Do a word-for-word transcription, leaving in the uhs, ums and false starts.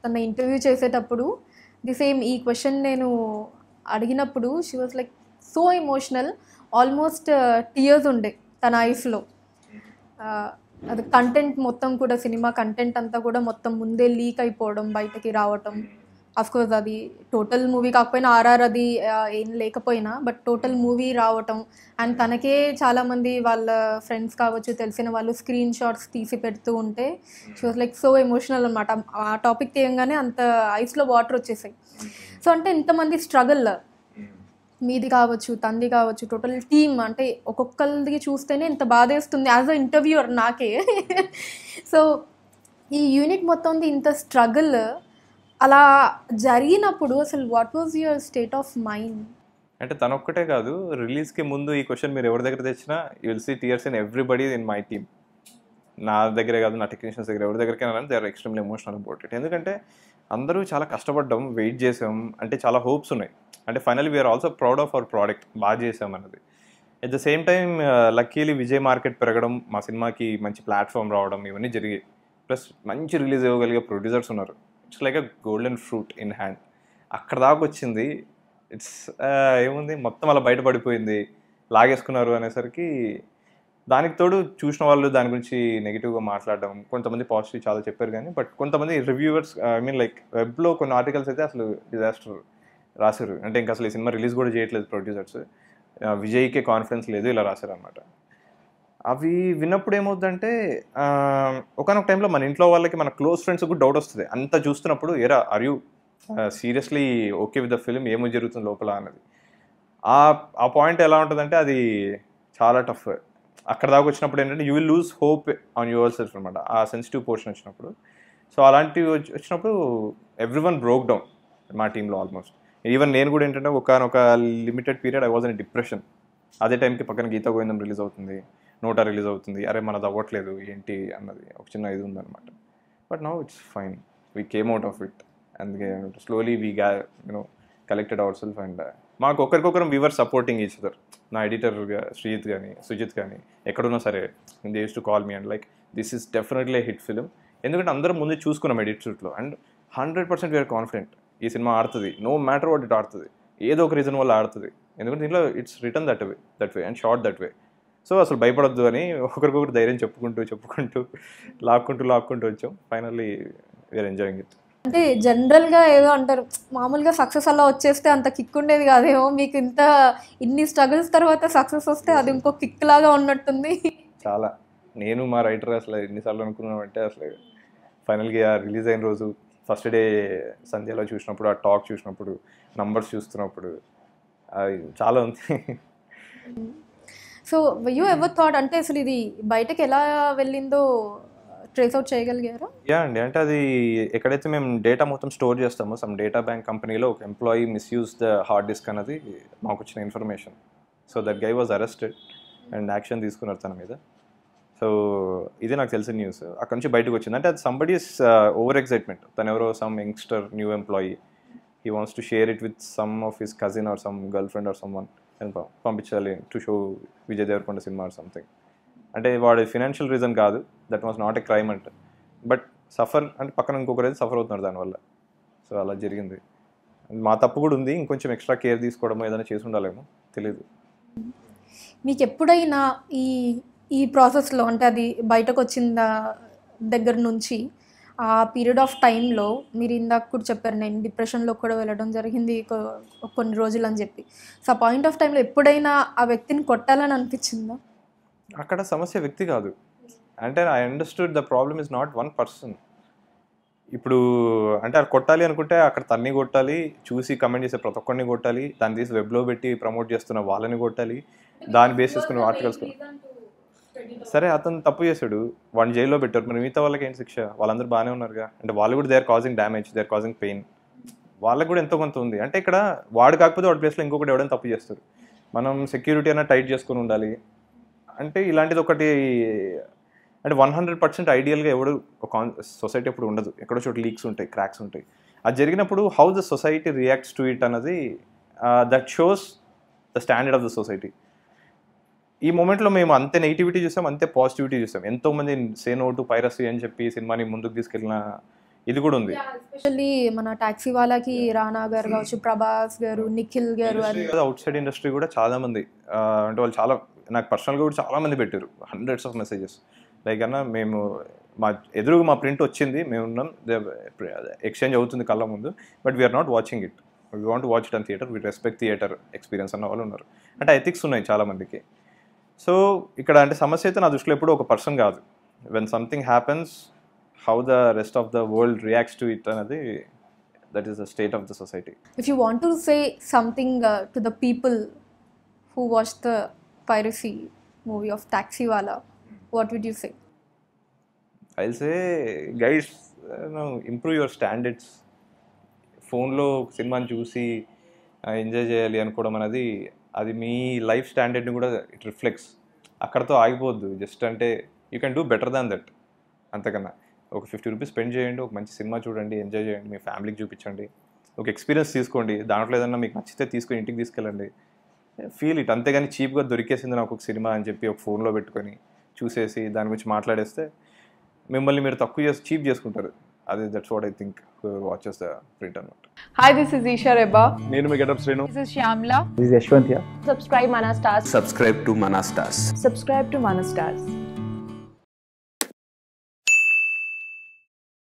తన ఇంటర్వ్యూ చేసేటప్పుడు the same ఈ క్వశ్చన్ నేను అడిగినప్పుడు she was like so emotional, almost tears ఉండే తన ఐస్లో. అది కంటెంట్ మొత్తం కూడా, సినిమా కంటెంట్ అంతా కూడా మొత్తం ముందే లీక్ అయిపోవడం, బయటకి రావటం. అఫ్కోర్స్ అది టోటల్ మూవీ కాకపోయినా, ఆర్ఆర్ అది ఏం లేకపోయినా, బట్ టోటల్ మూవీ రావటం. అండ్ తనకే చాలామంది వాళ్ళ ఫ్రెండ్స్ కావచ్చు, తెలిసిన వాళ్ళు స్క్రీన్ షాట్స్ తీసి పెడుతూ ఉంటే she was like so emotional అనమాట. ఆ టాపిక్ తీయంగానే అంత ఐస్లో వాటర్ వచ్చేసాయి. సో అంటే ఇంతమంది స్ట్రగుల్, మీది కావచ్చు, తంది కావచ్చు, టోటల్ టీమ్, అంటే ఒక్కొక్కరిది చూస్తేనే ఇంత బాధ వేస్తుంది యాజ్ అ ఇంటర్వ్యూయర్ నాకే. సో ఈ యూనిట్ మొత్తం ఇంత స్ట్రగుల్ అలా జరిగినప్పుడు అసలు what was your state of mind? అంటే తను ఒక్కటే కాదు, రిలీజ్కి ముందు ఈ క్వశ్చన్ మీరు ఎవరి దగ్గర తెచ్చినా you will see tears in everybody in my team. నా దగ్గరే కాదు, నా టెక్నీషియన్స్ దగ్గర ఎవరి దగ్గరికైనా they are extremely emotional about it. ఎందుకంటే అందరూ చాలా కష్టపడ్డాం, వెయిట్ చేసాం, అంటే చాలా హోప్స్ ఉన్నాయి. అంటే finally we are also proud of our product, బాగా చేసాం అన్నది. At the same time luckily Vijay market పెరగడం, మా సినిమాకి మంచి ప్లాట్ఫామ్ రావడం, ఇవన్నీ జరిగాయి. ప్లస్ మంచి రిలీజ్ ఇవ్వగలిగే ప్రొడ్యూసర్స్ ఉన్నారు. It's like a golden fruit in hand. అక్కడ దాకా వచ్చింది. ఇట్స్ ఏముంది, మొత్తం అలా బయటపడిపోయింది, లాగేసుకున్నారు అనేసరికి దానికి తోడు చూసిన వాళ్ళు దాని గురించి నెగిటివ్గా మాట్లాడడం, కొంతమంది పాజిటివ్ చాలా చెప్పారు కానీ, బట్ కొంతమంది రివ్యూవర్స్, ఐ మీన్ లైక్ వెబ్లో కొన్ని ఆర్టికల్స్ అయితే అసలు డిజాస్టర్ రాశారు. అంటే ఇంకా అసలు ఈ సినిమా రిలీజ్ కూడా చేయట్లేదు ప్రొడ్యూసర్స్, విజయ్కే కాన్ఫిడెన్స్ లేదు, ఇలా రాశారు అనమాట. అవి విన్నప్పుడు ఏమవుతుందంటే ఒకనొక టైంలో మన ఇంట్లో వాళ్ళకి, మన క్లోజ్ ఫ్రెండ్స్ కూడా డౌట్ వస్తుంది. అంతా చూస్తున్నప్పుడు, ఎరా are you seriously okay with the film, ఏమో జరుగుతుంది లోపల అన్నది. ఆ ఆ పాయింట్ ఎలా ఉంటుందంటే అది చాలా టఫ్. అక్కడ దాకా వచ్చినప్పుడు ఏంటంటే you will lose hope on your self అనమాట, ఆ సెన్సిటివ్ పోర్షన్ వచ్చినప్పుడు. సో అలాంటివి వచ్చినప్పుడు ఎవ్రీ వన్ బ్రోక్ డౌన్ మా టీంలో ఆల్మోస్ట్. ఈవెన్ నేను కూడా ఏంటంటే ఒకనొక limited period I was in depression. అదే టైంకి పక్కన గీతా గోవిందం రిలీజ్ అవుతుంది, నోటా రిలీజ్ అవుతుంది, అరే మనది అవ్వట్లేదు ఏంటి అన్నది ఒక చిన్న ఇది ఉందన్నమాట. But now it's fine, we came out of it. అందుకే slowly we got you know collected our self. And మాకు ఒకరికొకరం వీవర్ సపోర్టింగ్ ఈచ్ అదర్. నా ఎడిటర్గా శ్రీజిత్ కానీ, సుజిత్ కానీ, ఎక్కడున్నా సరే they use to call me and like this is definitely hit film. ఎందుకంటే అందరం ముందే చూసుకున్నాం ఎడిట్ షూట్లో, and hundred percent we are confident ఈ సినిమా ఆడుతుంది, నో మ్యాటర్ వాట్ ఇట్ ఆడుతుంది, ఏదో ఒక రీజన్ వల్ల ఆడుతుంది. ఎందుకంటే దీంట్లో it's return that way that way and short that way. So అసలు భయపడొద్దు అని ఒకరికొకరు ధైర్యం చెప్పుకుంటూ చెప్పుకుంటూ లాక్కుంటూ లాక్కుంటూ వచ్చాం. Finally we are enjoying it. అంటే జనరల్గా ఏదో అంటారు, మామూలుగా సక్సెస్ అలా వచ్చేస్తే అంత కిక్ ఉండేది కాదేమో, మీకు ఇంత ఇన్ని స్ట్రగుల్స్ తర్వాత సక్సెస్ వస్తే అది ఇంకో కిక్ లాగా ఉన్నట్టుంది. చాలా. నేను మా రైటర్ అసలు ఎన్నిసార్లు అనుకున్నామంటే, అసలు ఫైనల్గా రిలీజ్ అయిన రోజు ఫస్ట్ డే సంధ్యలో చూసినప్పుడు, ఆ టాక్ చూసినప్పుడు, నంబర్స్ చూస్తున్నప్పుడు అది చాలా ఉంది. సో యూ ఎవర్ థాట్, అంటే అసలు ఇది బయటకు ఎలా వెళ్ళిందో ట్రేస్ అవుట్ చేయగలిగారు? యా అండి, అంటే అది ఎక్కడైతే మేము డేటా మొత్తం స్టోర్ చేస్తామో సమ్ డేటా బ్యాంక్ కంపెనీలో ఒక employee misuse the hard disk అన్నది మాకు వచ్చిన information. So that guy was arrested and action తీసుకున్నారు తన మీద. సో ఇది నాకు తెలిసిన న్యూస్. అక్కడ నుంచి బయటకు వచ్చింది. అంటే అది సంబడీస్ ఓవర్ ఎక్సైట్మెంట్. తను ఎవరో some youngster new employee, he wants to share it with some of his cousin or some girl friend or some one అని పంపించాలి టు షో విజయ్ దేవరకొండ సినిమా ఆర్ సంథింగ్. అంటే వాడి ఫినాన్షియల్ రీజన్ కాదు, that was not a crime అంటే, but suffer అంటే పక్కన ఇంకొకరైతే suffer అవుతున్నారు దానివల్ల. సో అలా జరిగింది. మా తప్పు కూడా ఉంది, ఇంకొంచెం ఎక్స్ట్రా కేర్ తీసుకోవడం ఏదైనా చేసి ఉండాలేమో తెలియదు. మీకు ఎప్పుడైనా ఈ ఈ ప్రాసెస్లో, అంటే అది బయటకు వచ్చిన దగ్గర నుంచి ఆ పీరియడ్ ఆఫ్ టైంలో, మీరు ఇందాక కూడా చెప్పారు నేను డిప్రెషన్లో కూడా వెళ్ళడం జరిగింది కొన్ని రోజులు అని చెప్పి. సో ఆ పాయింట్ ఆఫ్ టైంలో ఎప్పుడైనా ఆ వ్యక్తిని కొట్టాలని అనిపించిందా? అక్కడ సమస్య వ్యక్తి కాదు. అంటే I understood the problem is not one person. ఇప్పుడు అంటే అది కొట్టాలి అనుకుంటే అక్కడ తన్ని కొట్టాలి, చూసి కమెంట్ చేసే ప్రతి ఒక్కరిని కొట్టాలి, దాన్ని తీసి వెబ్లో పెట్టి ప్రమోట్ చేస్తున్న వాళ్ళని కొట్టాలి, దాన్ని బేస్ చేసుకుని ఆర్టికల్స్. సరే అతను తప్పు చేశాడు, వాడిని జైల్లో పెట్టారు, మరి మిగతా వాళ్ళకి ఏంటి శిక్ష? వాళ్ళందరూ బాగానే ఉన్నారుగా. అంటే వాళ్ళు కూడా they are causing damage, they are causing pain, వాళ్ళకి కూడా ఎంతో కొంత ఉంది. అంటే ఇక్కడ వాడు కాకపోతే వాడి ప్లేస్లో ఇంకొకటి ఎవడైనా తప్పు చేస్తారు. మనం సెక్యూరిటీ అయినా టైట్ చేసుకుని ఉండాలి. అంటే ఇలాంటిది ఒకటి, అంటే వన్ హండ్రెడ్ పర్సెంట్ ఐడియల్గా ఎవడు కాన్ సొసైటీ ఎప్పుడు ఉండదు, ఎక్కడో చోట లీక్స్ ఉంటాయి, క్రాక్స్ ఉంటాయి. అది జరిగినప్పుడు how the society reacts to it అన్నది that shows the standard of the society. ఈ మూమెంట్లో మేము అంతే నెగిటివిటీ చూసాం, అంతే పాజిటివిటీ చూసాం. ఎంతోమంది సే నో టు పైరసీ అని చెప్పి సినిమాని ముందుకు తీసుకెళ్ళిన ఇది కూడా ఉంది. ఎస్పెషల్లీ మన టాక్సీ వాళ్ళకి రానా గారు కావచ్చు, ప్రభాస్ గారు, నిఖిల్ గారు, అవుట్ సైడ్ ఇండస్ట్రీ కూడా చాలా మంది ఆ, అంటే వాళ్ళు చాలా నాకు పర్సనల్గా కూడా చాలా మంది పెట్టారు హండ్రెడ్స్ ఆఫ్ మెసేజెస్. లైక్ అన్న మేము మా ఎదురుగా మా ప్రింట్ వచ్చింది, మేము ఉన్నాం, ఎక్స్చేంజ్ అవుతుంది కళ్ళ ముందు, but we are not watching it, we want watch it on theatre, we respect theatre experience అన్న వాళ్ళు ఉన్నారు. అంటే ఎథిక్స్ ఉన్నాయి చాలా మందికి. సో ఇక్కడ అంటే సమస్య అయితే నా దృష్టిలో ఎప్పుడు ఒక పర్సన్ కాదు. When something happens, how the rest of the world reacts to it అనేది, that is the state of the society. If you want to say something to the people who watch the piracy movie of Taxiwaala, what would you say? I say guys, improve your standards. ఫోన్లో సినిమాని చూసి enjoy చేయాలి అనుకోవడం అనేది అది మీ life స్టాండర్డ్ని కూడా it reflects. అక్కడతో ఆగిపోవద్దు. జస్ట్ అంటే you can do better than that. అంతకన్నా ఒక ఫిఫ్టీ రూపీస్ స్పెండ్ చేయండి, ఒక మంచి సినిమా చూడండి, ఎంజాయ్ చేయండి, మీ ఫ్యామిలీకి చూపించండి, ఒక ఎక్స్పీరియన్స్ తీసుకోండి, దాంట్లో ఏదన్నా మీకు నచ్చితే తీసుకొని ఇంటికి తీసుకెళ్ళండి, ఫీల్ ఇట్. అంతేగాని చీప్గా దొరికేసింది నాకు ఒక సినిమా అని చెప్పి ఒక ఫోన్లో పెట్టుకొని చూసేసి దాని గురించి మాట్లాడేస్తే మిమ్మల్ని మీరు తక్కువ చేసి చీప్ చేసుకుంటారు. అది that's what I think watches the print అన్నమాట. Hi, this is Isha Reba. నేను మీ Getup Srinu. This is Shyamla. This is Yashwant here. Subscribe Mana Stars. Subscribe to Mana Stars. Subscribe to Mana Stars.